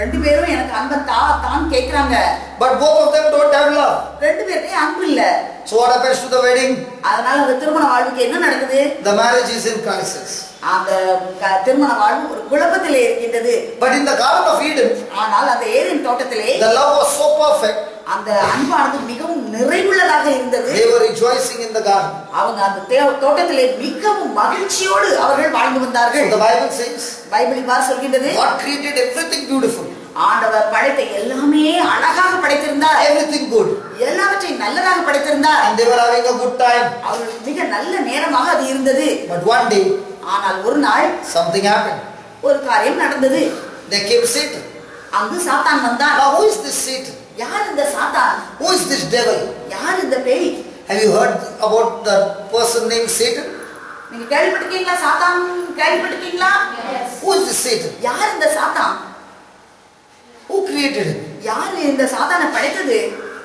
ரெண்டு பேரும் எனக்கு அன்பை தான் கேக்குறாங்க. But both of them don't have love. ரெண்டு பேருமே அன்பு இல்ல. So what happens to the wedding? அதனால அந்த திருமண வாழ்வுக்கு என்ன நடக்குது? The marriage is in crisis. அந்த திருமண வாழ்வு ஒரு குழப்பத்திலே இருக்கின்றது. But in the Garden of Eden, ஆனால் அந்த ஏதேன் தோட்டத்திலே the love was so perfect. அந்த அன்பானது மிகவும் நிறைவுள்ளதாக இருந்தது. They were rejoicing in the garden. அவங்க அந்த தோட்டத்திலே மிகவும் மகிழ்ச்சியோடு அவர்கள் வாழ்ந்து வந்தார்கள். So the Bible says, Bible இவ்வாறு சொல்கின்றது, God created everything beautiful. ஆண்டவர் படைத்த எல்லாமே அழகாக படைத்திருந்தார். Everything good. எல்லாவற்றையும் நல்லதாக படைத்திருந்தார். And they were having a good time. அவர்கள் மிக நல்ல நேரமாக அது இருந்தது. But one day, ஆனால் ஒரு நாள் something happened. ஒரு காரியம் நடந்தது. There came Satan. அங்கு சாத்தான் வந்தான். Now who is this Satan? யார் இந்த சாத்தான்? Who is this devil? யார் இந்த பேய்? Have you heard about the person named Satan? நீங்க கேள்விப்பட்டிருக்கீங்களா? சாத்தான் கேள்விப்பட்டிருக்கீங்களா? Who is this Satan? யார் இந்த சாத்தான்? Who created him? யார் இந்த சாத்தானை படைத்தது?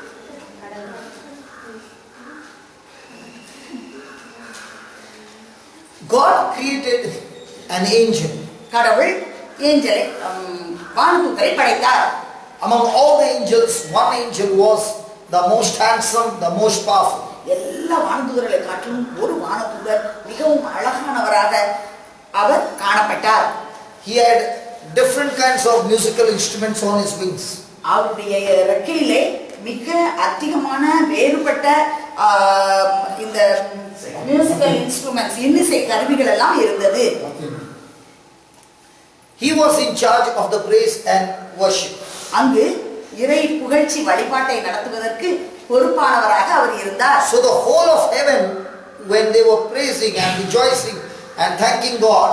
God created an angel. கடவுள் ஏஞ்சலை வானதூதரை படைத்தார். Among all the angels, one angel was the most handsome, the most powerful. எல்லா வானதூதர்களை காட்டிலும் ஒரு வானதூதர் மிகவும் அழகானவராக அவர் காணப்பட்டார். He had different kinds of musical instruments on his wings. அவருடைய ரெக்கையிலே மிக அதிகமான வேறுபட்ட இந்த மியூசிக்கல் இன்ஸ்ட்ருமெண்ட்ஸ் இன்னிசை கருவிகள் எல்லாம் இருந்தது. He was in charge of the praise and worship. அங்கு இறை புகழ்ச்சி வழிபாட்டை நடத்துவதற்கு பொறுப்பானவராக அவர் இருந்தார். So the whole of heaven, when they were praising and rejoicing and thanking God,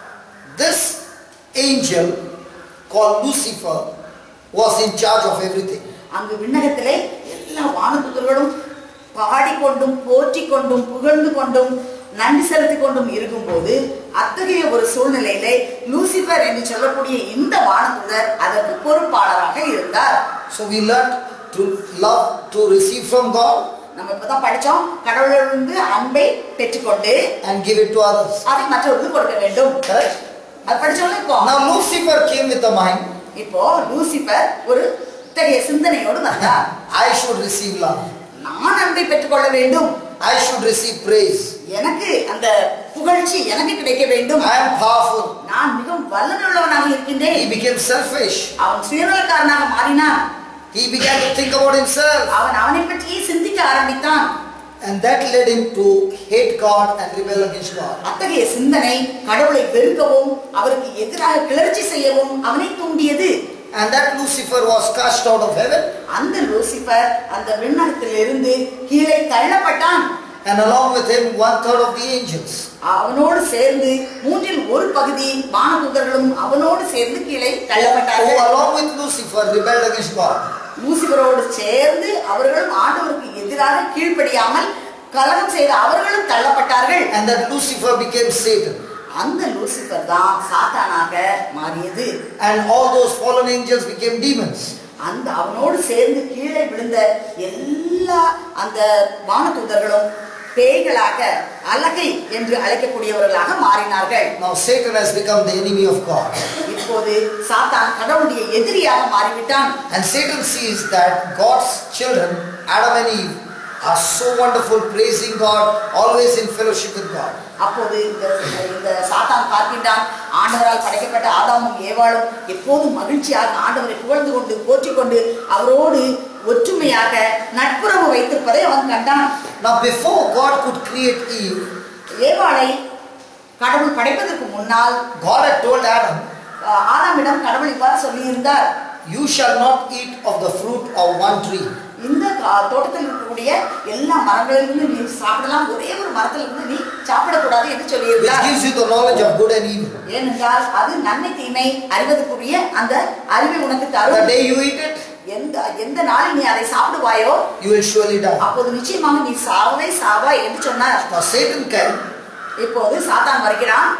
this angel called Lucifer was in charge of everything. அங்கு விண்ணகத்திலே எல்லா வானதூதர்களும் பாடிக்கொண்டும் போற்றிக் கொண்டும் புகழ்ந்து கொண்டும் நன்றி செலுத்திக் கொண்டும் இருக்கும்போது அத்தகைய ஒரு சூழ்நிலையிலே லூசிபர் என்று சொல்லக்கூடிய இந்த வானதூதர் அதற்கு பொறுப்பாளராக இருந்தார். So we learned to love, to receive from God. நம்ம இப்பதான் படிச்சோம், கடவுளிலிருந்து அன்பை பெற்றுக்கொண்டு and give it to others. அதை மற்றவர்களுக்கு கொடுக்க வேண்டும். Correct? அது படிச்சோம்ல. இப்போ Now Lucifer came with a mind. இப்போ லூசிபர் ஒரு இத்தகைய சிந்தனையோடு வந்தார். I should receive love. நான் அன்பை பெற்றுக்கொள்ள வேண்டும். I should receive praise. எனக்கு அந்த புகழ்ச்சி எனக்கு கிடைக்க வேண்டும். I am powerful. நான் மிகவும் வல்லமையுள்ளவனாக இருக்கின்றேன். He became selfish. அவன் சுயநலக்காரனாக மாறினான். He began to think about himself. அவனை பற்றியே சிந்திக்க ஆரம்பித்தான். And that led him to hate God and rebel against God. அத்தகைய சிந்தனை கடவுளை வெறுக்கவும் அவருக்கு எதிராக கிளர்ச்சி செய்யவும் அவனை தூண்டியது. And that Lucifer was cast out of heaven. அந்த லூசிபர் அந்த விண்ணகத்திலிருந்து கீழே தள்ளப்பட்டான். And along with him 1/3 of the angels. அவனோடு சேர்ந்து மூன்றில் ஒரு பகுதி வானதூதர்களும் அவனோடு சேர்ந்து கீழே தள்ளப்பட்டார்கள். Who along with Lucifer rebelled against God. லூசிபரோடு சேர்ந்து அவர்களும் ஆண்டவருக்கு எதிராக கீழ்ப்படியாமல் கலகம் செய்த அவர்களும் தள்ளப்பட்டார்கள். And that Lucifer became Satan. அந்த லூசிபர் தான் சாத்தானாக மாறியது. And all those fallen angels became demons. அந்த அவனோடு சேர்ந்து கீழே விழுந்த எல்லா அந்த வானதூதர்களும் பேய்களாக அலகை என்று அழைக்கக்கூடியவர்களாக மாறினார்கள். Now Satan has become the enemy of God. இப்போது சாத்தான் கடவுளுடைய எதிரியாக மாறிவிட்டான். And Satan sees that God's children, Adam and Eve, are so wonderful, praising God, always in fellowship with God. அப்போது இந்த சாத்தான் பார்க்கின்றான், ஆண்டவரால் படைக்கப்பட்ட ஆதாமும் ஏவாளும் எப்போதும் மகிழ்ச்சியாக ஆண்டவரை புகழ்ந்து கொண்டு போற்றிக் கொண்டு அவரோடு ஒற்றுமையாக நட்புறவு வைத்திருப்பதை அவன் கண்டான். Now before God could create Eve, ஏவாளை கடவுள் படைப்பதற்கு முன்னால் God had told Adam, ஆதாமிடம் கடவுள் இவ்வாறு சொல்லியிருந்தார், you shall not eat of the fruit of one tree. இந்த தோட்டத்தில் இருக்கக்கூடிய எல்லா மரங்களிலிருந்து நீ சாப்பிடலாம், ஒரே ஒரு மரத்திலிருந்து நீ சாப்பிடக்கூடாது என்று Which சொல்லியிருந்தார். gives you the knowledge of good and evil. ஏனென்றால் அது நன்மை தீமை அறிவதற்குரிய அந்த அறிவை உனக்கு The தரும். day you eat it, எந்த நாளில் நீ அதை சாப்பிடுவாயோ you will surely die. அப்போது நிச்சயமாக நீ சாவாய் என்று சொன்னார். Now Satan came, இப்போது சாத்தான் வருகிறான்,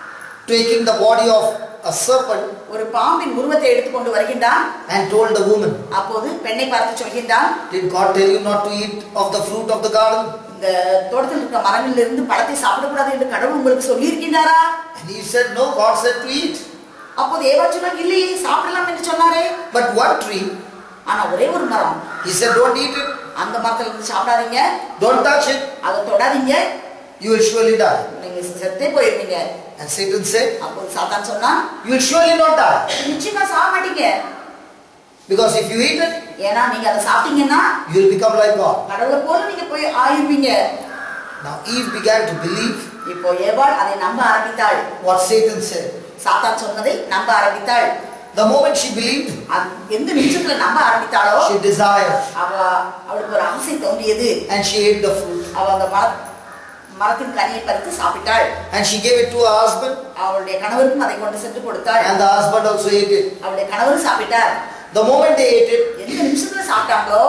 taking the body of a serpent, ஒரு பாம்பின் உருவத்தை எடுத்துக்கொண்டு வருகின்றான். and told the woman, அப்போது பெண்ணை பார்த்து சொல்கின்றான், did God tell you not to eat of the fruit of the garden? இந்த தோட்டத்தில் இருக்கிற மரங்களிலிருந்து பழத்தை சாப்பிடக்கூடாது என்று கடவுள் உங்களுக்கு சொல்லி இருக்கின்றாரா? And he said, no, God said to eat. அப்போது ஏவா சொன்னார், இல்லையே சாப்பிடலாம் என்று சொன்னாரே. But one tree, ஆனா ஒரே ஒரு மரம். he said, don't eat it, அந்த மரத்துல இருந்து சாப்பிடாதீங்க, don't touch it, அதை தொடாதீங்க, you will surely die. நீங்க செத்தே போயிருவீங்க. And Satan said, அப்போ சாத்தான் சொன்னா, you will surely not die. நிச்சயமா சாக மாட்டீங்க. Because if you eat it, ஏன்னா நீங்க அதை சாப்பிட்டீங்கன்னா you will become like God. கடவுளை போல நீங்க போய் ஆயிருவீங்க. Now Eve began to believe இப்போ ஏவாள் அதை நம்ப ஆரம்பித்தாள். what Satan said. சாத்தான் சொன்னதை நம்ப ஆரம்பித்தாள். The moment she believed, எந்த நிமிஷத்துல நம்ப ஆரம்பித்தாளோ she desired அவளுக்கு ஒரு ஆசை தோன்றியது. and she ate the fruit. அவ அந்த மரத்தின் கனியை பறித்து சாப்பிட்டாள். And she gave it to her husband. அவளுடைய கணவருக்கும் அதை கொண்டு சென்று கொடுத்தாள். And the husband also ate it. அவளுடைய கணவரும் சாப்பிட்டார். The moment they ate it, எந்த நிமிஷத்துல சாப்பிட்டாங்களோ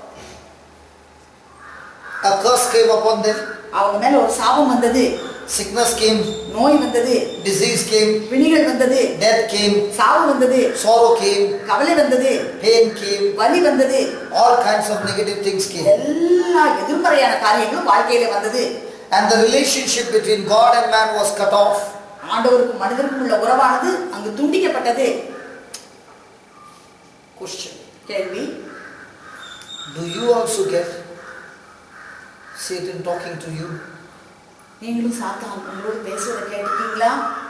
a curse came upon them. அவங்க மேல ஒரு சாபம் வந்தது. Sickness came, நோய் வந்தது, disease came, பிணிகள் வந்தது, death came, சாவு வந்தது, sorrow came, கவலை வந்தது, pain came, வலி வந்தது, all kinds of negative things came. எல்லா எதிர்மறையான காரியங்களும் வாழ்க்கையில வந்தது. And the relationship between God and man was cut off. ஆண்டவருக்கும் மனிதருக்கும் உள்ள உறவானது அங்கு துண்டிக்கப்பட்டது. Question: கேள்வி, do you also get Satan talking to you? நீங்களும் சாத்தான் உங்களோட பேசுவதை கேட்டிருக்கீங்களா?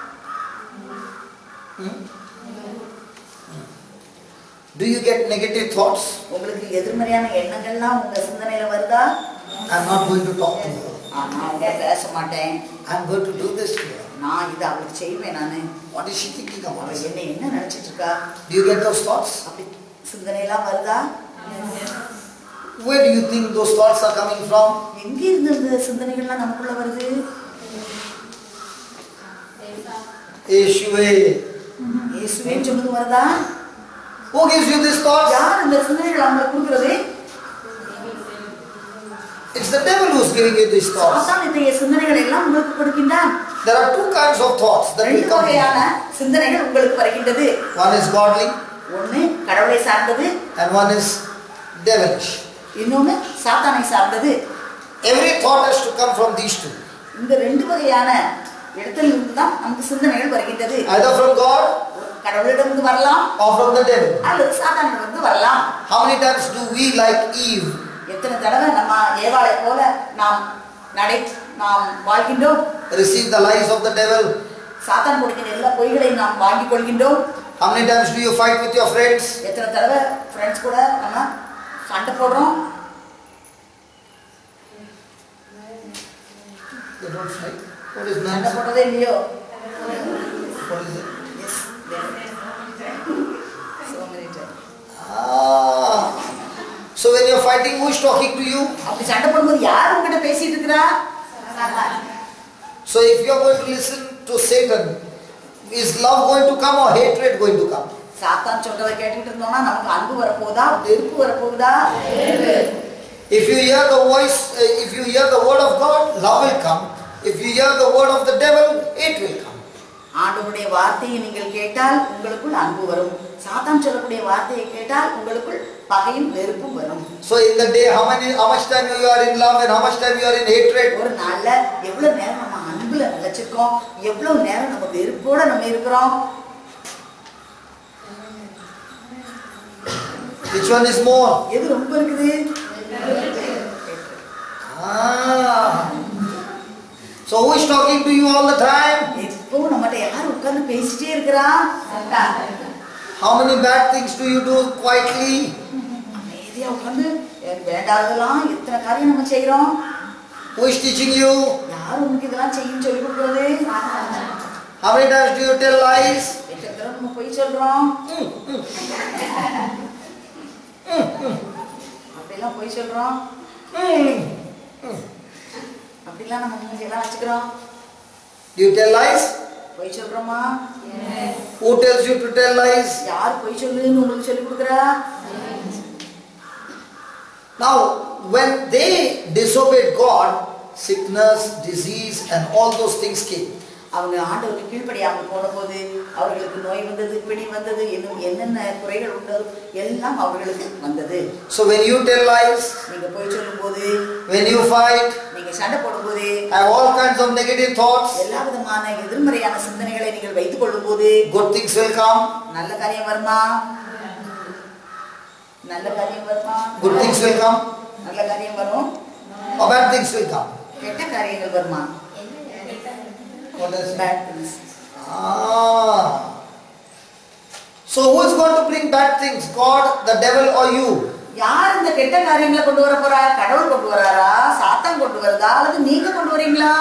Do you get negative thoughts? உங்களுக்கு எதிர்மறையான எண்ணங்கள்லாம் உங்க சிந்தனையில வருதா? I'm not going to talk to you. நான் பேச மாட்டேன், I'm going to do this to her. நான் இதை அவளுக்கு செய்வேன். நானு What is she thinking about? அவள் என்ன நினைச்சிட்டு இருக்கா? Do you get those thoughts? அப்படி சிந்தனையெல்லாம் வருதா? Where do you think those thoughts are coming from? எங்க இருந்து இந்த சிந்தனைகள்லாம் நமக்குள்ள வருது? Yeshua. இயேசுவேன்னு சொன்னது வருதா? Who gives you these thoughts? யார் இந்த சிந்தனைகளை உங்களுக்கு கொடுக்கிறது? It's the devil who's giving you these thoughts. சாத்தான் இந்த சிந்தனைகளை எல்லாம் உங்களுக்கு கொடுக்கின்றான். There are two kinds of thoughts that will ரெண்டு come. வகையான சிந்தனைகள் உங்களுக்கு வருகின்றது. One is godly ஒன்னு கடவுளை சார்ந்தது, and one is devilish. இன்னொன்னு சாத்தானை சார்ந்தது. Every thought has to come from these two. இந்த ரெண்டு வகையான இடத்திலிருந்து தான் நமக்கு சிந்தனைகள் வருகின்றது. Either from God கடவுளிடமிருந்து வரலாம் or from the devil. அல்லது சாத்தானிடமிருந்து வரலாம். How many times do we, like Eve, எத்தனை தடவை நம்ம ஏவாளை போல நாம் வாழ்கின்றோம்? receive the lies of the devil? சாத்தான் கொடுக்கிற எல்லா பொய்களையும் நாம் வாங்கிக் கொள்கின்றோம். How many times do you fight with your friends? எத்தனை தடவை ஃப்ரெண்ட்ஸ் கூட நம்ம சண்டை போடுறோம்? They don't fight. What is சண்டை nonsense? போடுறதே இல்லையோ? What is it? Yes. So many times. So when you're fighting, who is talking to you? அப்படி சண்டை போடும்போது யார் உங்ககிட்ட பேசிட்டு இருக்கிறா? So if you're going to listen to Satan, is love going to come or hatred going to come? சாத்தான் சொல்றதை கேட்டுட்டு இருந்தோம்னா நமக்கு அன்பு வரப்போகுதா, வெறுப்பு வரப்போகுதா? If you hear the voice, if you hear the word of God, love will come. If you hear the word of the devil, hate will come. ஆண்டவருடைய வார்த்தையை நீங்கள் கேட்டால் உங்களுக்குள் அன்பு வரும். சாத்தான் சொல்லக்கூடிய வார்த்தையை கேட்டால் உங்களுக்குள் பகையும் வெறுப்பும் வரும். So in the day, how much time you are in love and how much time you are in hatred? ஒரு நாள்ல எவ்வளவு நேரம் நம்ம அன்புல நிலைச்சிருக்கோம், எவ்வளவு நேரம் நம்ம வெறுப்போட நம்ம இருக்கிறோம்? Which one is more? எது ரொம்ப இருக்குது? So who is talking to you all the time? எப்போ நம்மகிட்ட யார் உட்கார்ந்து பேசிட்டே இருக்கிறா? How many bad things do you do quietly? அமைதியா உட்கார்ந்து வேண்டாததெல்லாம் எத்தனை காரியம் நம்ம செய்யறோம்? Who is teaching you? யார் உங்களுக்கு இதெல்லாம் செய்யும் சொல்லி கொடுக்கிறது? How many times do you tell lies? எத்தனை தடவை நம்ம பொய் சொல்றோம்? அப்படிலாம் பொய் சொல்றோம், அப்படிலாம் நம்ம மூஞ்சியெல்லாம் வச்சுக்கிறோம். Do you tell lies? பொய் சொல்றோமா? Who tells you to tell lies? யார் பொய் சொல்லுன்னு உங்களுக்கு சொல்லி கொடுக்குறா? Now, when they disobeyed God, sickness, disease and all those things came. அவங்க ஆண்டவருக்கு கீழ்ப்படியாமல் போன போது அவர்களுக்கு நோய் வந்தது, பிணி வந்தது, இன்னும் என்னென்ன குறைகள் உண்டோ எல்லாம் அவர்களுக்கு வந்தது. So when you tell lies, நீங்க பொய் சொல்லும் போது, when you fight, நீங்க சண்டை போடும் போது, have all kinds of negative thoughts, எல்லா விதமான எதிர்மறையான சிந்தனைகளை நீங்கள் வைத்துக் கொள்ளும் போது good things will come. நல்ல காரியம் வருமா? நல்ல காரியம் வருமா? Good things will come நல்ல காரியம் வரும். or bad things will come. கெட்ட காரியங்கள் வருமா? What does it? Bad things. So who is going to bring bad things? God, the devil, or you? யார் இந்த கெட்ட காரியங்களை கொண்டு வர போறா? கடவுள் கொண்டு வராரா? சாத்தான் கொண்டு வரதா? அல்லது நீங்க கொண்டு வரீங்களா?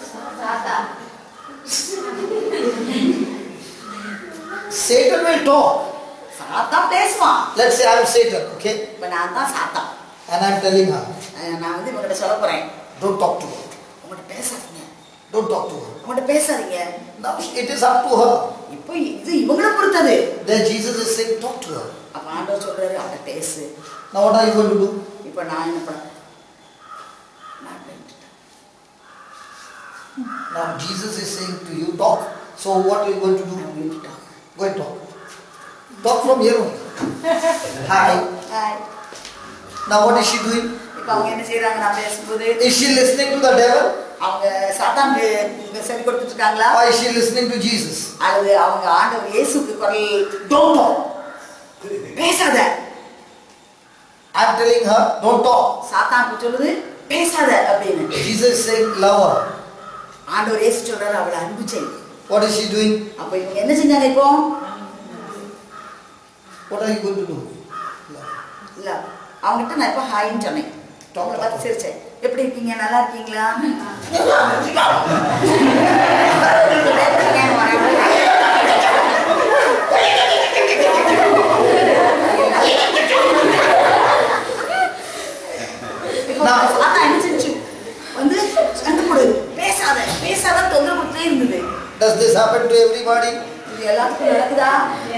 Satan will talk. சாத்தான் பேசுவான். Let's say I am Satan, okay? இப்ப நான் தான் சாத்தான். And I am telling her, நான் வந்து இவங்கிட்ட சொல்ல போறேன். don't talk to her. உங்கள்கிட்ட பேசாதீங்க. Don't talk to her. உங்கள்கிட்ட பேசாதீங்க. Now it is up to her. இப்போ இது இவங்களை பொறுத்தது. Then Jesus is saying, talk to her. அப்ப ஆண்டவர் சொல்றாரு, அவட்ட பேசு. Now what are you going to do? இப்போ நான் என்ன பண்ணேன்? நான் பேசிட்டேன். Now Jesus is saying to you, talk. So what are you going to do? நான் விட்டுட்டேன். Go and talk. Talk from here only. Hi. Hi. Now what is she doing? இப்போ அவங்க என்ன செய்யறாங்க? நான் பேசும்போது Is she listening to the devil? அவங்க சாத்தானுக்கு செவி கொடுத்துட்டு இருக்காங்களா? Or is she listening to Jesus? அல்லது அவங்க ஆண்டவர் இயேசுக்கு குரல் don't talk. பேசாத. I am telling her, don't talk. சாத்தான் சொல்லுது பேசாத அப்படின்னு. Jesus is saying, love her. ஆண்டவர் இயேசு சொல்றாரு, அவளை அன்பு செய். What is she doing? அப்ப இவங்க என்ன செஞ்சாங்க? இப்போ What are you going to do? இல்ல அவங்ககிட்ட நான் இப்போ ஹாய்ன்னு சொன்னேன். அவங்கள பார்த்து சிரிச்சேன். எப்படி இருக்கீங்க? நல்லா இருக்கீங்களா? சாத்தா என்ன செஞ்சு வந்து சண்டை போடு, பேசாத பேசாத தொந்தரவு கொடுத்தே இருந்தது. Does this happen to everybody? இது எல்லாத்துக்கும் நடக்குதா?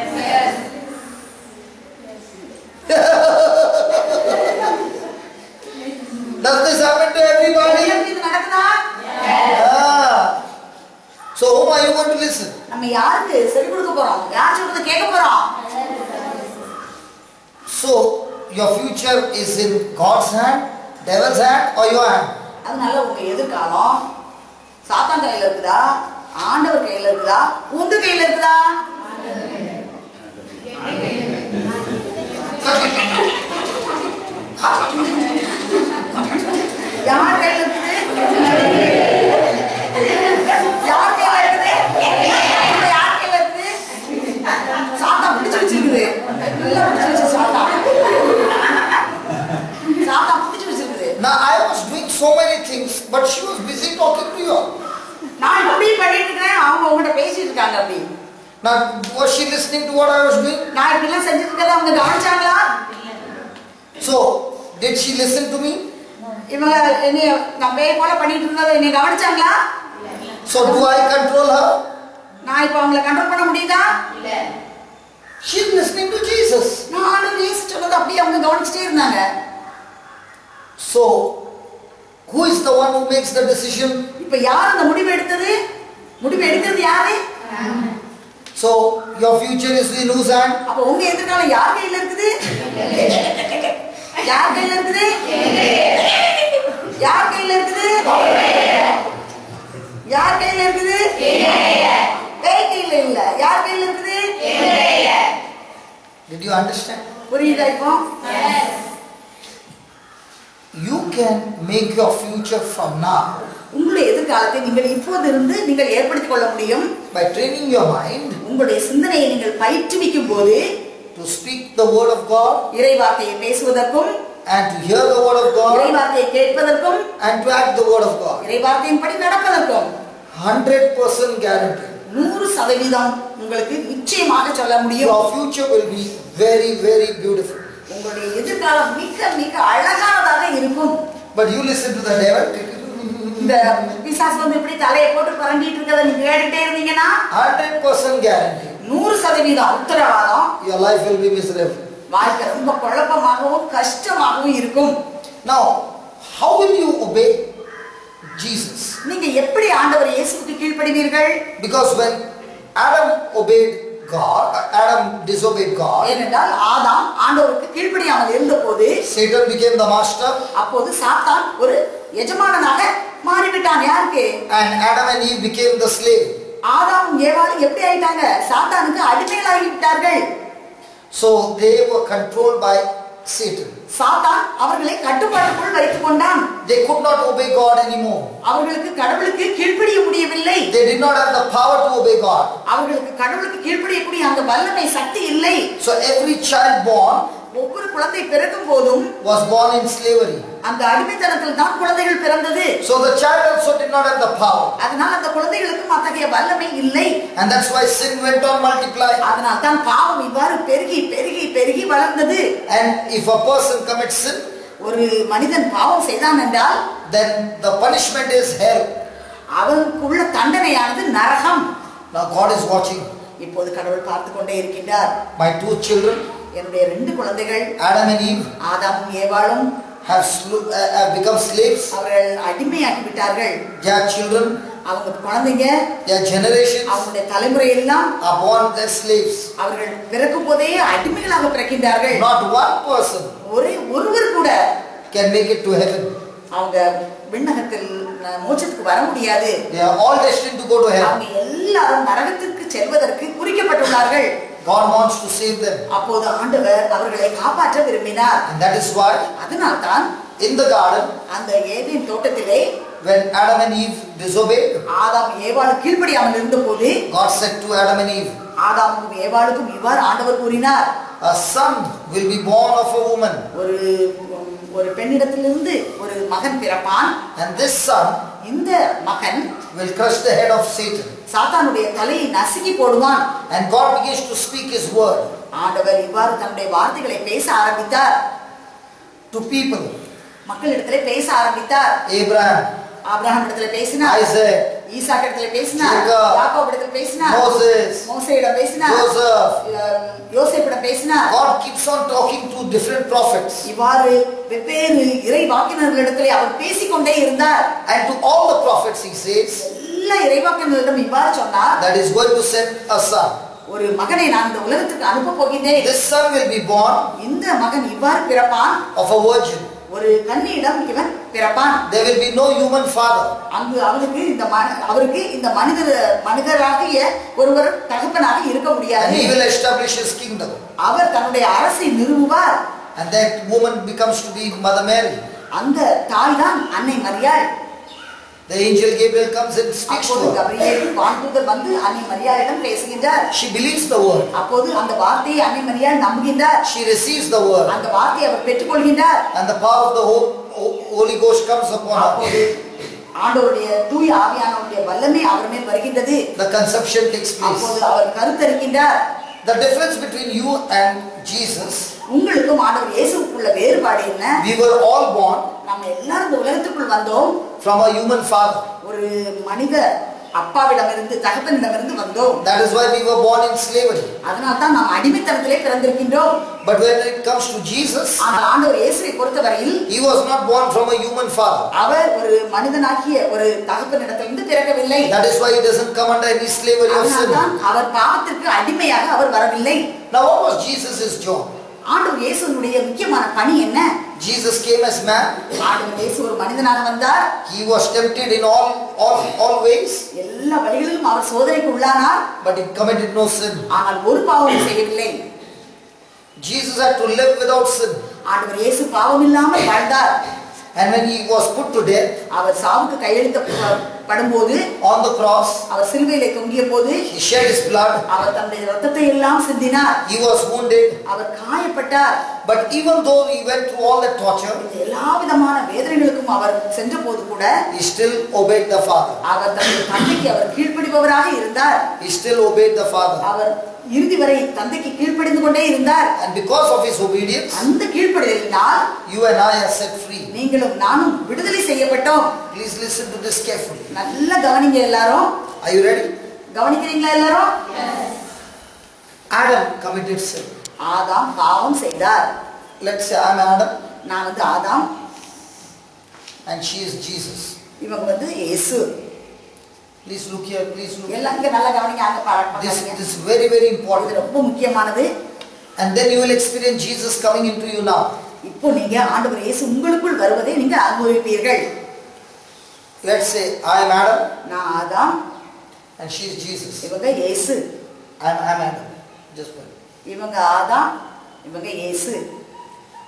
Does this happen to everybody? இது நடக்குதா? So whom are you going to listen? நம்ம யாருக்கு செவி கொடுக்க போறோம்? யார் சொல்றதை கேட்க போறோம்? So your future is in God's hand, devil's hand, or your hand? அதனால உங்க எதிர்காலம் சாத்தான் கையில இருக்குதா? ஆண்டவர் கையில இருக்குதா? உங்க கையில இருக்குதா? யார் கையில இருக்குது? யார் கையில இருக்குது? யார் கையில இருக்குது? சாத்தான் பிடிச்சு வச்சிருக்குது. நல்லா பிடிச்சு வச்சு சாத்தான் பிடிச்சு வச்சிருக்குது. Now I was doing so many things, but she was busy talking to you. நான் இப்படி பண்ணிட்டு இருக்கேன், அவங்க உங்ககிட்ட பேசிட்டு இருக்காங்க. அப்படி Now was she listening to what I was doing? நான் இப்படிலாம் செஞ்சுட்டு இருக்கதை அவங்க கவனிச்சாங்களா? So did she listen to me? இவங்க என்னைய நான் பேய் போல பண்ணிட்டு இருந்ததை என்னை கவனிச்சாங்களா? So do I control her? நான் இப்போ அவங்களை கண்ட்ரோல் பண்ண முடியுதா? She is listening to Jesus. நானும் இயேசு சொன்னதை அப்படியே அவங்க கவனிச்சுட்டே இருந்தாங்க. So who is the one who makes the decision? இப்போ யார் அந்த முடிவு எடுத்தது? முடிவு எடுக்கிறது யாரு? So your future is in whose hand? அப்போ உங்க எதிர்காலம் யார் கையில இருக்குது? யார் கையில இருக்குது? யார் கையில இருக்குது? யார் கையில இருக்குது? பேய் கையில இல்ல. யார் கையில இருக்குது? Did you understand? புரியுதா இப்போ? You can make your future from now உங்களுடைய எதிர்காலத்தை நீங்கள் இப்போது இருந்து நீங்கள் ஏற்படுத்திக் கொள்ள முடியும். by training your mind உங்களுடைய சிந்தனையை நீங்கள் பயிற்றுவிக்கும் போது to speak the word of God இறை வார்த்தையை பேசுவதற்கும் and to hear the word of இறை God வார்த்தையை கேட்பதற்கும் and to act the word of God. இறை வார்த்தையின்படி நடப்பதற்கும் 100% guarantee. 100% உங்களுக்கு நிச்சயமாக சொல்ல முடியும். Your future will be very, very beautiful. உங்களுடைய எதிர்காலம் மிக மிக அழகானதாக இருக்கும். But you listen to the devil. இந்த பிசாசு வந்து இப்படி தலையை போட்டு பரண்டிட்டு இருக்கதை நீங்க கேட்டுட்டே இருந்தீங்கன்னா 100% guarantee. 100% உத்தரவாதம் Your life will be miserable. வாழ்க்கை ரொம்ப குழப்பமாகவும் கஷ்டமாகவும் இருக்கும். Now, how will you obey Jesus? நீங்க எப்படி ஆண்டவர் இயேசுவுக்கு கீழ்ப்படிவீர்கள்? Because when Adam obeyed God, Adam disobeyed God, ஏனென்றால் ஆதாம் ஆண்டவருக்கு கீழ்ப்படியாமல் இருந்தபோது Satan became the master அப்போது சாத்தான் ஒரு எஜமானனாக மாறிவிட்டான். யாருக்கு? and Adam and Eve became the slave. ஆதாம் ஏவாளும் எப்படி ஆயிட்டாங்க? சாத்தானுக்கு அடிமைகளாகி விட்டார்கள். So they were controlled by Satan. சாத்தான் அவர்களை கட்டுப்பாட்டுக்குள் வைத்துக் கொண்டான். They could not obey God anymore. அவர்களுக்கு கடவுளுக்கு கீழ்ப்படிய முடியவில்லை. They did not have the power to obey God. அவர்களுக்கு கடவுளுக்கு கீழ்ப்படியக்கூடிய அந்த வல்லமை சக்தி இல்லை. So every child born ஒவ்வொரு குழந்தை பிறக்கும் போதும் was born in slavery. அந்த அடிமைத்தனத்தில் தான் குழந்தைகள் பிறந்தது. So the child also did not have the power. அதனால் அந்த குழந்தைகளுக்கும் அத்தகைய வல்லமை இல்லை. And that's why sin went on multiplying. அதனால் தான் பாவம் இவ்வாறு பெருகி பெருகி பெருகி வளர்ந்தது. And if a person commits sin, ஒரு மனிதன் பாவம் செய்தான் என்றால் then the punishment is hell. அவனுக்குள்ள தண்டனையானது நரகம். Now God is watching. இப்போது கடவுள் பார்த்து கொண்டே இருக்கின்றார். My 2 children, என்னுடைய 2 குழந்தைகள் Adam and Eve, ஆதாமும் ஏவாளும் have become slaves. அவர்கள் அடிமையாகி விட்டார்கள். Their children, அவங்க குழந்தைங்க, their generations அவங்களுடைய தலைமுறை எல்லாம் are born as slaves. அவர்கள் பிறக்கும் போதே அடிமைகளாக பிறக்கின்றார்கள். Not one person ஒருவர் கூட can make it to heaven. அவங்க விண்ணகத்தில் மோட்சத்துக்கு வர முடியாது. They are all destined to go to heaven. அவங்க எல்லாரும் நரகத்திற்கு செல்வதற்கு குறிக்கப்பட்டுள்ளார்கள். God wants to save them. அப்போது ஆண்டவர் அவர்களை காப்பாற்ற விரும்பினார். And that is why அதனால்தான் in the garden, அந்த ஏதேன் தோட்டத்திலே when Adam and Eve disobeyed, ஆதாம் ஏவாள் கீழ்ப்படியாமல் இருந்தபோது God said to Adam and Eve, ஆதாமுக்கும் ஏவாளுக்கும் இவ்வாறு ஆண்டவர் கூறினார், a son will be born of a woman. ஒரு பெண்ணிடத்திலிருந்து ஒரு மகன் பிறப்பான். And this son இந்த மகன் will crush the head of Satan. சாத்தானுடைய தலையை நசுக்கி போடுவான். And God begins to speak His word ஆண்டவர் இவ்வாறு தன்னுடைய வார்த்தைகளை பேச ஆரம்பித்தார். to people. மக்களிடத்திலே பேச ஆரம்பித்தார். Abraham, ஆபிரகாம் இடத்துல பேசினார். Isaac, ஈசாக் இடத்துல பேசினார். Jacob, யாக்கோபு இடத்துல பேசினார். Moses, மோசேயிடம் பேசினார். Joseph. யோசேப்பிடம் பேசினார். God keeps on talking to different prophets. இவ்வாறு வெவ்வேறு இறைவாக்கினர்களிடத்திலே அவர் பேசிக்கொண்டே இருந்தார். And to all the prophets He says எல்லா இறைவாக்கினர்களிடம் இவ்வாறு சொன்னார், that He is going to send a son. ஒரு மகனை நான் இந்த உலகத்துக்கு அனுப்ப போகின்றேன். This son will be born இந்த மகன் இவ்வாறு பிறப்பான். of a virgin. ஒரு கன்னியிடம் இவன் பிறப்பான். There will be no human father. அங்கு அவருக்கு இந்த மனிதராகிய ஒருவர் தகப்பனாக இருக்க And முடியாது. He will establish His kingdom. அவர் தன்னுடைய அரசை நிறுவுவார். And that woman becomes to be Mother Mary. அந்த தாய் தான் அன்னை மரியாள். The angel Gabriel comes and speaks to அப்போது her. கபிரியேல் வான்தூதர் வந்து அன்னை மரியாளிடம் பேசுகின்றார். She believes the word. அப்போது அந்த வார்த்தையை அன்னை மரியாள் நம்புகின்றார். She receives the word. அந்த வார்த்தையை அவர் பெற்றுக்கொள்கின்றார். And the power of the Holy Ghost comes upon அப்போது her. ஆண்டவருடைய தூய ஆவியானவருடைய வல்லமை அவர் மேல் வருகின்றது. The conception takes place. அப்போது அவர் கருத்தரிக்கின்றார். The difference between you and Jesus, உங்களுக்கும் ஆண்டவர் இயேசுவுக்குள்ள வேறுபாடு என்ன? we were all born நம்ம எல்லாரும் இந்த உலகத்துக்குள் வந்தோம் from a human father. ஒரு மனித அப்பாவிடமிருந்து தகப்பனிடமிருந்து வந்தோம். That is why we were born in slavery. அதனால தான் நாம் அடிமைத்தனத்திலே பிறந்திருக்கின்றோம். But when it comes to Jesus, ஆனால் ஆண்டவர் இயேசுவை பொறுத்தவரையில் He was not born from a human father. அவர் ஒரு மனிதனாகிய ஒரு தகப்பனிடத்திலிருந்து பிறக்கவில்லை. That is why He doesn't come under any slavery of sin. அதனால்தான் அவர் பாவத்திற்கு அடிமையாக அவர் வரவில்லை. Now what was Jesus' job? ஆண்டவர் இயேசுவினுடைய முக்கியமான பணி என்ன? Jesus came as man. ஆண்டவர் இயேசு ஒரு மனிதனாக வந்தார். He was tempted in all ways, எல்லா வழிகளிலும் அவர் சோதனைக்கு உள்ளானார். but He committed no sin. ஆனால் ஒரு பாவமும் செய்யவில்லை. Jesus had to live without sin. ஆண்டவர் இயேசு பாவம் இல்லாமல் வாழ்ந்தார். And when He was put to death அவர் சாவுக்கு கையெழுத்தப்படும்போது on the cross, அவர் சிலுவையிலே தொங்கிய போது He shed His blood. அவர் தன்னுடைய இரத்தத்தை எல்லாம் சிந்தினார். He was wounded. Our காயப்பட்டார். But even though He went through all that torture, எல்லா விதமான வேதனைகளுக்கும் அவர் சென்ற போது கூட He still obeyed the Father. அவர் தன்னுடைய தந்தைக்கு அவர் கீழ்ப்படிபவராக இருந்தார். He still obeyed the Father. அவர் இறுதி வரை தந்தைக்கு கீழ்ப்படிந்து கொண்டே இருந்தார். And because of His obedience, அந்த கீழ்ப்படிதலினால் you and I are set free. நீங்களும் நானும் விடுதலை செய்யப்பட்டோம். Please listen to this carefully. நல்லா கவனிங்க எல்லாரும். Are you ready? கவனிக்கிறீங்களா எல்லாரும்? Adam committed sin. ஆதாம் பாவம் செய்தார். Let's say I'm Adam நான் வந்து ஆதாம், and she is Jesus. இவங்க வந்து இயேசு. Please look here. Please look. எல்லாம் இங்க நல்லா கவனிங்க. அங்க This பாருங்க. is very, very இது important. ரொம்ப முக்கியமானது. And then you will experience Jesus coming into you now. இப்போ நீங்க ஆண்டவர் இயேசு உங்களுக்குள் வருவதை நீங்க அனுபவிப்பீர்கள். Let's say I am Adam நான் ஆதாம், and she is Jesus. இவங்க இயேசு. I'm Adam. Just one. இவங்க ஆதாம், இவங்க இயேசு.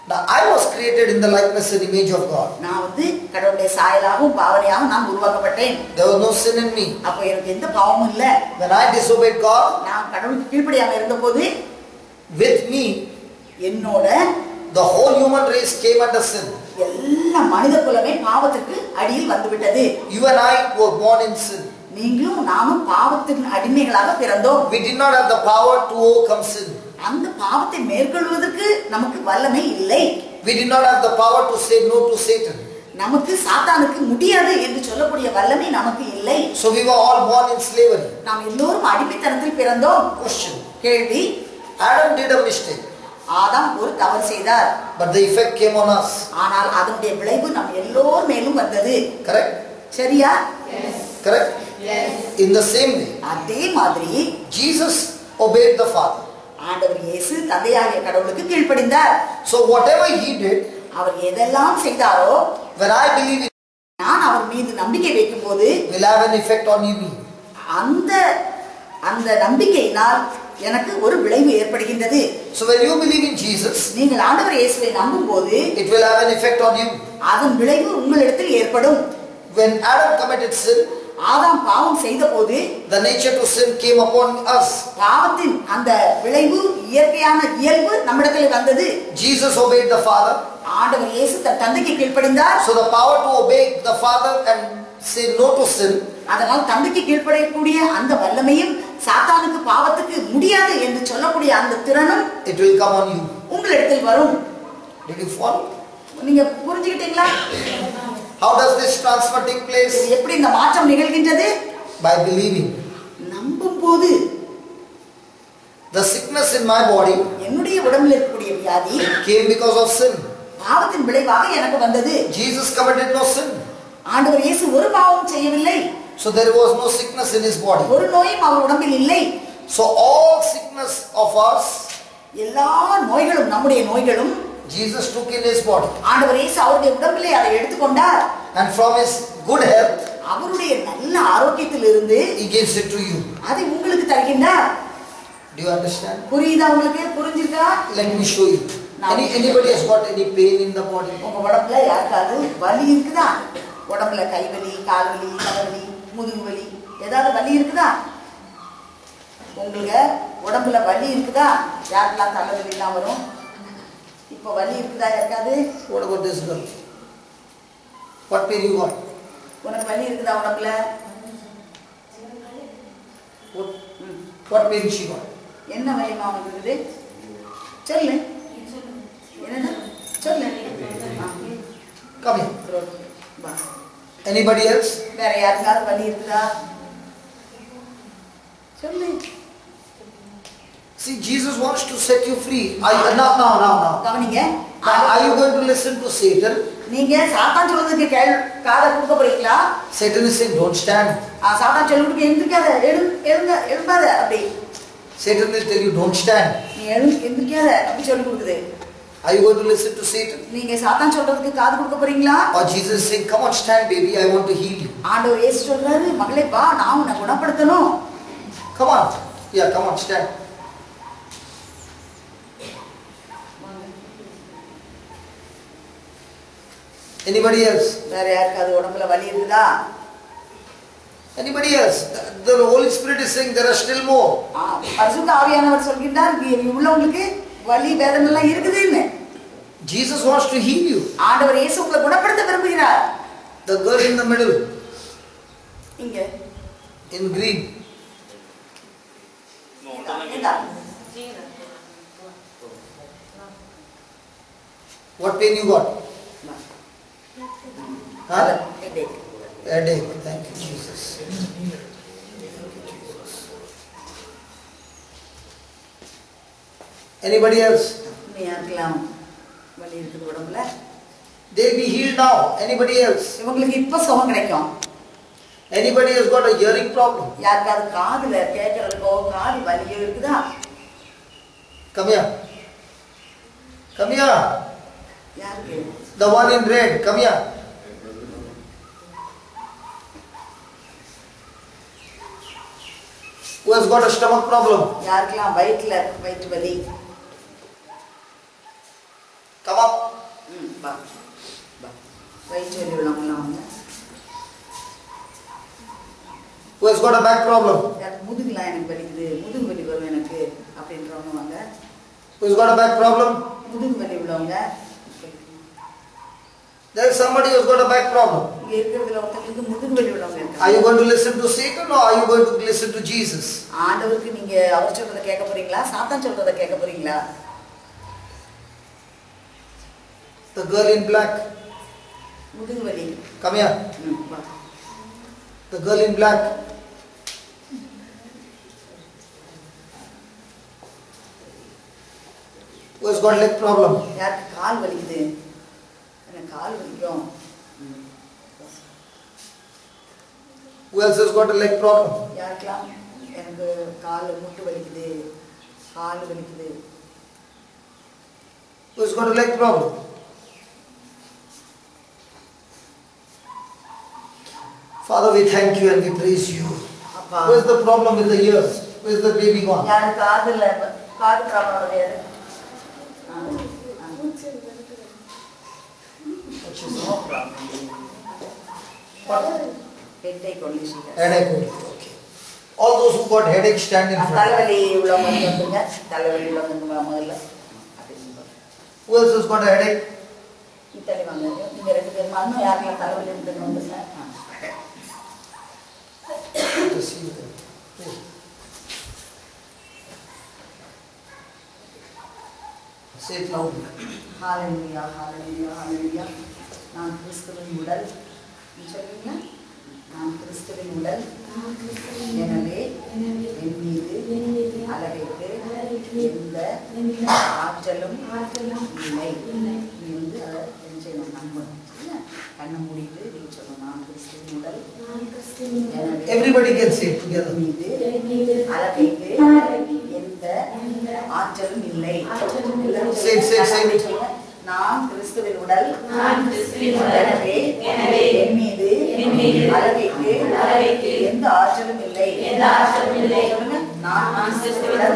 Now I was created in the likeness and image of God. நான் வந்து கடவுளுடைய சாயலாகவும் பாவனையாகவும் நான் உருவாக்கப்பட்டேன். There was no sin in me. அப்ப எனக்கு எந்த பாவமும் இல்ல. When I disobeyed God, நான் கடவுளுக்கு கீழ்ப்படியாம இருந்தபோது with me என்னோட the whole human race came under sin. எல்லா மனித குலமே பாவத்துக்கு அடியில் வந்துவிட்டது. You and I were born in sin. நீங்களும் நானும் பாவத்தின் அடிமைகளாக பிறந்தோம். We did not have the power to overcome sin. அந்த பாவத்தை மேற்கொள்வதற்கு நமக்கு வல்லமை இல்லை. We did not have the power to say no to Satan. நமக்கு சாத்தானுக்கு முடியாது என்று சொல்லக்கூடிய வல்லமை நமக்கு இல்லை. So we were all born in slavery. நாம் எல்லோரும் அடிமைத்தனத்தில் பிறந்தோம். Question. கேள்வி, Adam did a mistake. ஆதாம் ஒரு தவறு செய்தார். But the effect came on us. ஆனால் அதனுடைய விளைவு நம் எல்லோர் மேலும் வந்தது. Correct? சரியா? Yes. Correct? Yes. In the same way, அதே மாதிரி Jesus obeyed the Father. ஆண்டவர் இயேசு தந்தையாகிய கடவுளுக்கு கீழ்ப்படிந்தார். So whatever he did, அவர் எதெல்லாம் செய்தாரோ, when I believe it, நான் அவர் மீது நம்பிக்கை வைக்கும்போது will have an effect on you. அந்த அந்த நம்பிக்கையினால் எனக்கு ஒரு விளைவு ஏற்படுகின்றது. So when you believe in Jesus, நீங்கள் ஆண்டவர் இயேசுவை நம்பும்போது it will have an effect on you. அதன் விளைவு உங்களிடத்தில் ஏற்படும். When Adam committed sin, ஆதாம் பாவம் செய்தபோது the nature to sin came upon us. பாவத்தின் அந்த விளைவு இயற்கையான இயல்பு நம்மிடத்தில் வந்தது. Jesus obeyed the Father. ஆண்டவர் இயேசு தன் தந்தைக்கு கீழ்ப்படிந்தார். So the power to obey the Father and say no to sin, அதனால் தந்தைக்கு கீழ்ப்படியக்கூடிய அந்த வல்லமையும் சாத்தானுக்கு பாவத்துக்கு முடியாது என்று சொல்லக்கூடிய அந்த திறனும் it will come on you. உங்களிடத்தில் வரும். Did you follow? நீங்க புரிஞ்சுக்கிட்டீங்களா? How does this transfer take place? எப்படி இந்த மாற்றம் நிகழ்கின்றது? By believing. நம்பும்போது. The sickness in my body என்னுடைய உடம்பில் இருக்கக்கூடிய வியாதி came because of sin. பாவத்தின் விளைவாக எனக்கு வந்தது. Jesus committed no sin. ஆண்டவர் இயேசு ஒரு பாவமும் செய்யவில்லை. So there was no sickness in his body. ஒரு நோயும் அவர் உடம்பில் இல்லை. So all sickness of us, எல்லா நோய்களும் நம்முடைய நோய்களும் Jesus took in his body. ஆண்டவர் இயேசு அவருடைய உடம்பிலே அதை எடுத்துக்கொண்டார். And from his good health, அவருடைய நல்ல ஆரோக்கியத்திலிருந்து he gives it to you. அதை உங்களுக்கு தருகின்றார். Do you understand? புரியுதா உங்களுக்கு? புரிஞ்சுதா? Let me show you. Anybody has got any pain in the body? உங்க உடம்புல யாருக்காவது வலி இருக்குதா? உடம்புல கை வலி, கால் வலி, தலைவலி, முதுகு வலி, ஏதாவது வலி இருக்குதா? உங்களுக்கு உடம்புல வலி இருக்குதா? யாருக்கெல்லாம் தலைவலி எல்லாம் வரும்? இப்போ வலி இருக்குதா யாருக்காவது? What about this girl? What pain you got? உனக்கு வலி இருக்குதா உடம்புல? What pain she got? என்ன வலிமா உனக்கு இருக்குது? சொல்லு. என்னது? சொல்லு. Come here. வா. Anybody else? வேற யாருக்காவது வலி இருக்குதா? சொல்லு. See, Jesus wants to set you free. Now. கவனிங்க. Are you going to listen to Satan? நீங்க சாத்தான் சொல்றதுக்கு காதை கொடுக்க போறீங்களா? Satan is saying, don't stand. சாத்தான் சொல்லிட்டு எந்திரிக்காத, எழும்பாத அப்படி. Satan will tell you, don't stand. நீ எந்திரிக்காத அப்படி சொல்லி கொடுக்குது. Are you going to listen to Satan? நீங்க சாத்தான் சொல்றதுக்கு காது கொடுக்க போறீங்களா? Or Jesus is saying, come on, stand, baby. I want to heal you. ஆண்டவர் இயேசு சொல்றாரு, மகளே வா, நான் உன்னை குணப்படுத்தணும். Come on. Yeah, come on, stand. Anybody else? வேற யாருக்காவது உடம்புல வலி இருக்குதா? Anybody else? The Holy Spirit is saying there are still more. பரிசுத்த ஆவியானவர் சொல்கின்றார், உள்ளவங்களுக்கு வலி வேதனை எல்லாம் இருக்குதுன்னு. Jesus wants to heal you. ஆண்டவர் இயேசு உங்களை குணப்படுத்த விரும்புகிறார். The girl in the middle, இங்க in green. இதா. What pain you got? Huh? Headache. Thank you, Jesus. Anybody else? நீ யாருக்கெல்லாம் வலி இருக்குது உடம்புல? They'll be healed now. Anybody else? இவங்களுக்கு இப்ப சுகம் கிடைக்கும். Anybody has got a hearing problem? யாருக்காவது காதுல கேட்கறதுக்கோ காது வலியோ இருக்குதா? Come here. Come here. யாருக்கு? The one in red. Come here. Who has got a stomach problem? யாருக்கெல்லாம் வயிற்று வலி? Come up. வா வா வயிற்று வலி உள்ளவங்களாம் வாங்க. Who has got a back problem? முதுகுலாம் எனக்கு வலிக்குது, முதுகு வலி வரும் எனக்கு அப்படின்றவங்க வாங்க. Who has got a back problem? முதுகு வலி உள்ளவங்க. There is somebody who has got a back problem. இங்க இருக்கிறதுல ஒருத்தங்களுக்கு முதுகு வலி உள்ளவங்க இருக்காங்க. Are you going to listen to Satan or are you going to listen to Jesus? ஆண்டவருக்கு நீங்க அவர் சொல்றதை கேட்க போறீங்களா, சாத்தான் சொல்றதை கேட்க போறீங்களா? The girl in black. முதுகு வலி. Come here. வா. The girl in black. Who has got leg problem? யாருக்கு கால் வலிக்குது? எனக்கு கால் வலிக்கும். Who else has got a leg problem? யாருக்கெல்லாம் எனக்கு கால் முட்டு வலிக்குது, கால் வலிக்குது. Who has got a leg problem? Father, we thank you and we praise you. அப்பா Who is the problem with the ears? Where is the baby gone? யாரு காதுல காது problem யாரு? Headache only she has. Headache only. Okay. All those who got headache stand in front. தலைவலி உள்ளவங்க வந்துங்க, தலைவலி உள்ளவங்க முதல்ல. Who else has got a headache? இத்தனை வாங்க. நீங்க ரெண்டு பேரும் இன்னும் யாரெல்லாம் தலைவலி இருக்குன்னு வந்துங்க. To see them. Say it loudly. ஹalleluya ஹalleluya ஹalleluya. நான் கிறிஸ்துவின் உடல். நீ சொல்றீங்களா? நான் கிறிஸ்துவின் உடல். எனவே என் மீது அளவிற்கு எந்த ஆற்றலும் இல்லை. நீ வந்து அதை என்ன செய்யணும், நம்பணும். கண்ணை மூடிட்டு நீ சொல்லணும், நான் கிறிஸ்துவின் உடல். Everybody can say it together. மீது அளவிற்கு எந்த ஆற்றலும் இல்லை. Say it. நான் கிறிஸ்துவின் உடல். எனவே என் மீது அளவிற்கு எந்த ஆற்றலும் இல்லை. சொல்லுங்க. நான் கிறிஸ்துவின் உடல்.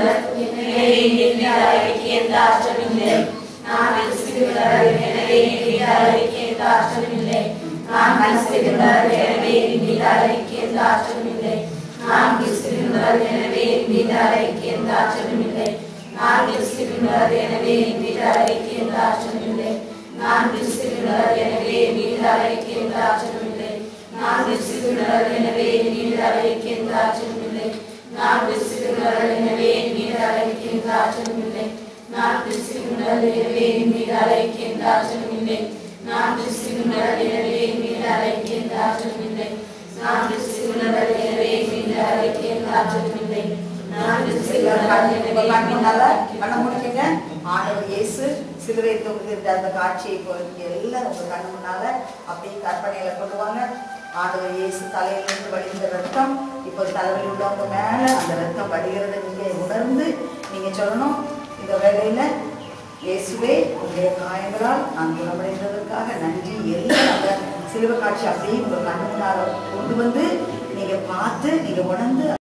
கண்ண முடிக்கங்க. ஆண்டவர் இயேசு சிலுவையில் தொங்குகிற அந்த காட்சியை எல்லாரும் உங்க கண்ணு முன்னால அப்படியே கற்பனையில கொண்டு வாங்க. ஆண்டவர் இயேசு தலையிலிருந்து வடிந்த ரத்தம் இப்போ தலைவலி உள்ளவங்க மேல அந்த ரத்தம் வடிகிறத நீங்க உணர்ந்து நீங்க சொல்லணும், இந்த வேளையில இயேசுவே உங்களுடைய காயங்களால் நான் குணமடைந்ததற்காக நன்றி. எல்லாம் அந்த சிலுவை காட்சி அப்படியே உங்க கண்ணு முன்னால கொண்டு வந்து நீங்க பார்த்து நீங்க உணர்ந்து